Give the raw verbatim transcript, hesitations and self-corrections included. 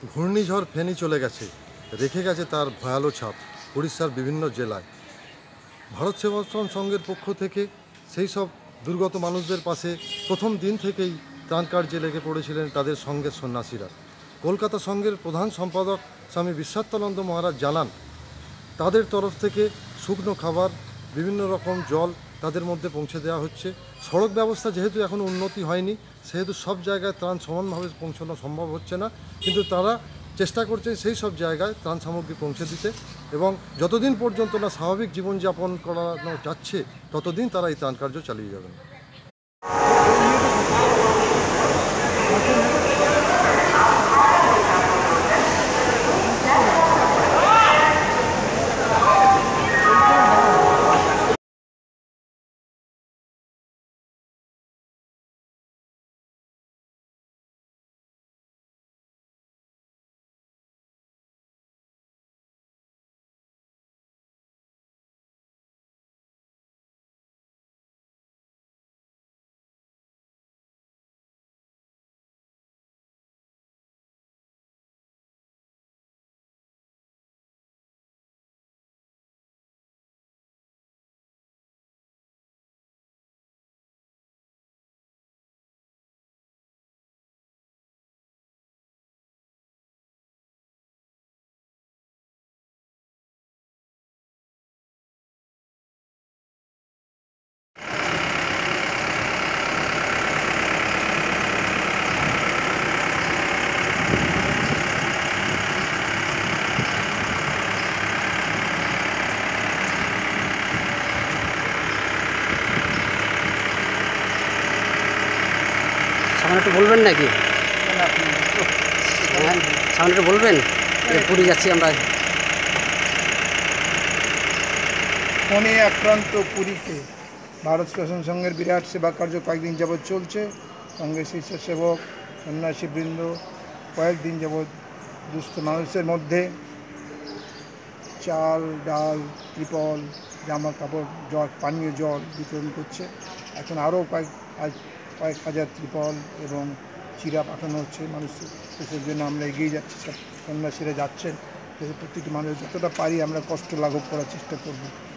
ঘূর্ণিঝড় ফেনী চলে গেছে, রেখে গেছে তার ভয়ালো ছাপ উড়িষ্যার বিভিন্ন জেলায়। ভারত সেবাশ্রম সংঘের পক্ষ থেকে সেই সব দুর্গত মানুষদের পাশে প্রথম দিন থেকেই ত্রাণ কার্যে লেগে পড়েছিলেন তাদের সঙ্গের সন্ন্যাসীরা। কলকাতা সংঘের প্রধান সম্পাদক স্বামী বিশ্বাত্মানন্দ মহারাজ জানান, তাদের তরফ থেকে শুকনো খাবার, বিভিন্ন রকম জল তাদের মধ্যে পৌঁছে দেওয়া হচ্ছে। সড়ক ব্যবস্থা যেহেতু এখনও উন্নতি হয়নি, সেহেতু সব জায়গায় ত্রাণ সমানভাবে পৌঁছানো সম্ভব হচ্ছে না, কিন্তু তারা চেষ্টা করছেন সেই সব জায়গায় ত্রাণ সামগ্রী পৌঁছে দিতে, এবং যতদিন পর্যন্ত না স্বাভাবিক জীবনযাপন করানো যাচ্ছে ততদিন তারা এই ত্রাণ কার্য চালিয়ে যাবেন। সামনে একটু বলবেন নাকি? সামনে একটু বলবেন, পুরী যাচ্ছি আমরা। ফণী আক্রান্ত পুরীতে ভারত সেবাশ্রম সংঘের বিরাট সেবা কার্য কয়েকদিন যাবৎ চলছে। সঙ্গে স্বেচ্ছাসেবক সন্ন্যাসীবৃন্দ কয়েকদিন যাবৎ দুস্থ মানুষের মধ্যে চাল, ডাল, ত্রিপল, জামা কাপড়, জল, পানীয় জল বিতরণ করছে। এখন আরও কয়েক আজ কয়েক হাজার ত্রিপল এবং চিরা পাঠানো হচ্ছে মানুষের। সেসব জন্য আমরা এগিয়ে যাচ্ছি, সব সন্ন্যাসীরা যাচ্ছেন। প্রত্যেকটি মানুষ যতটা পারি আমরা কষ্ট লাঘব করার চেষ্টা করব।